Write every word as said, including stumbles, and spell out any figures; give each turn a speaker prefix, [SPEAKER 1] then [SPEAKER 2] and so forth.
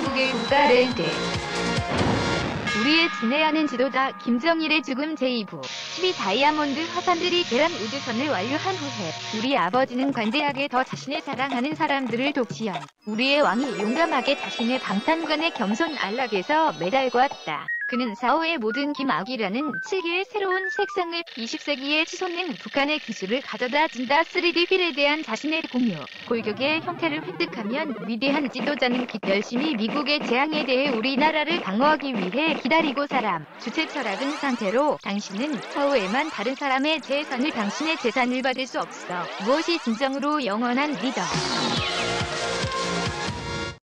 [SPEAKER 1] 한국의 우가랜드. 우리의 친애하는 지도자 김정일의 죽음 제이 부. 십이 다이아몬드 화산들이 계란 우주선을 완료한 후에 우리 아버지는 관대하게 더 자신을 사랑하는 사람들을 독시한 우리의 왕이 용감하게 자신의 방탄관의 겸손 안락에서 매달고왔다. 그는 사오의 모든 김학이라는 칠 개의 새로운 색상을 이십 세기에 치솟는 북한의 기술을 가져다 준다. 쓰리디 휠에 대한 자신의 공유. 골격의 형태를 획득하면 위대한 지도자는 기 열심히 미국의 재앙에 대해 우리나라를 방어하기 위해 기다리고 사람. 주체 철학은 상태로 당신은 사오에만 다른 사람의 재산을 당신의 재산을 받을 수 없어. 무엇이 진정으로 영원한 리더.